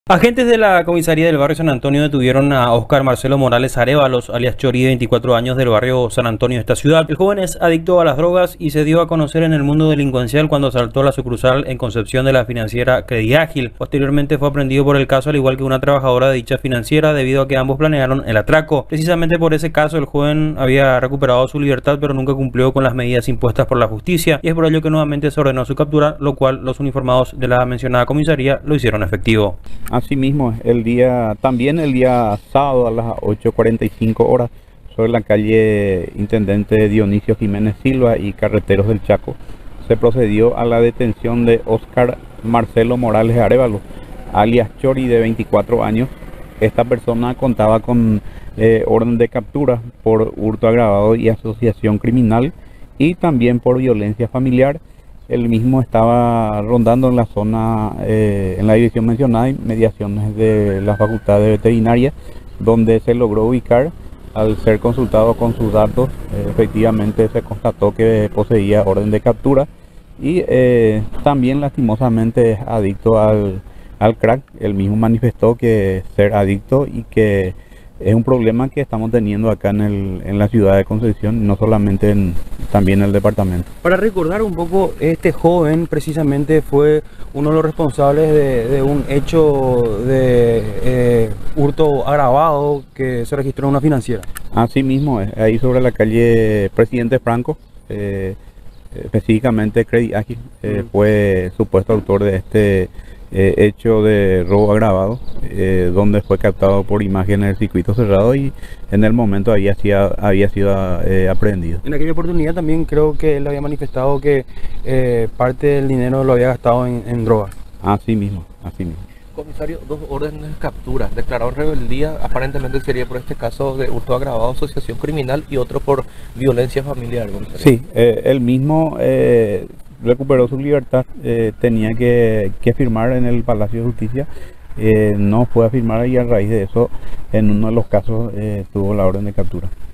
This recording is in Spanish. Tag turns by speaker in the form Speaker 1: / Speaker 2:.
Speaker 1: Agentes de la comisaría del barrio San Antonio detuvieron a Óscar Marcelo Morales Arévalos, alias Chori, de 24 años, del barrio San Antonio de esta ciudad. El joven es adicto a las drogas y se dio a conocer en el mundo delincuencial cuando asaltó la sucursal en Concepción de la financiera Crediágil. Posteriormente fue aprendido por el caso, al igual que una trabajadora de dicha financiera, debido a que ambos planearon el atraco. Precisamente por ese caso, el joven había recuperado su libertad, pero nunca cumplió con las medidas impuestas por la justicia, y es por ello que nuevamente se ordenó su captura, lo cual los uniformados de la mencionada comisaría lo hicieron efectivo.
Speaker 2: Asimismo, el día sábado a las 8:45 horas, sobre la calle Intendente Dionisio Jiménez Silva y Carreteros del Chaco, se procedió a la detención de Óscar Marcelo Morales Arévalos, alias Chori, de 24 años. Esta persona contaba con orden de captura por hurto agravado y asociación criminal, y también por violencia familiar. El mismo estaba rondando en la zona, en la dirección mencionada, y mediaciones de la Facultad de Veterinaria, donde se logró ubicar. Al ser consultado con sus datos, efectivamente se constató que poseía orden de captura, y también lastimosamente es adicto al crack. Él mismo manifestó que ser adicto y que es un problema que estamos teniendo acá en la ciudad de Concepción, no solamente también en el departamento.
Speaker 1: Para recordar un poco, este joven precisamente fue uno de los responsables de un hecho de hurto agravado que se registró en una financiera.
Speaker 2: Así mismo, ahí sobre la calle Presidente Franco, específicamente Crediágil, fue supuesto autor de este hecho de robo agravado, donde fue captado por imágenes del circuito cerrado, y en el momento había sido aprehendido.
Speaker 1: En aquella oportunidad también creo que él había manifestado que parte del dinero lo había gastado en drogas.
Speaker 2: Así mismo, así mismo.
Speaker 3: Comisario, dos órdenes de captura, declarado rebeldía, aparentemente sería por este caso de hurto agravado, asociación criminal, y otro por violencia familiar.
Speaker 2: Sí, él mismo recuperó su libertad, tenía que firmar en el Palacio de Justicia, no fue a firmar, y a raíz de eso, en uno de los casos, tuvo la orden de captura.